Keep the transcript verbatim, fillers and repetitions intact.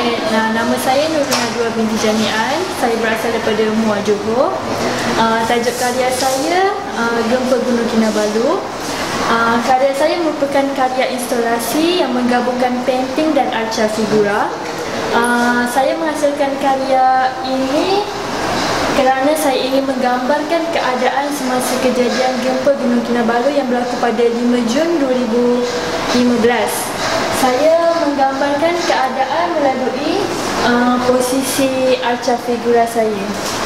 Nah, nama saya Nurul Najwa binti Jami'an. Saya berasal daripada Muar, Johor. Uh, tajuk karya saya uh, Gempa Gunung Kinabalu. Uh, karya saya merupakan karya instalasi yang menggabungkan painting dan arca figura. Uh, saya menghasilkan karya ini kerana saya ingin menggambarkan keadaan semasa kejadian gempa Gunung Kinabalu yang berlaku pada lima Jun dua ribu lima belas. Saya menggambarkan keadaan melalui uh, posisi arca figura saya.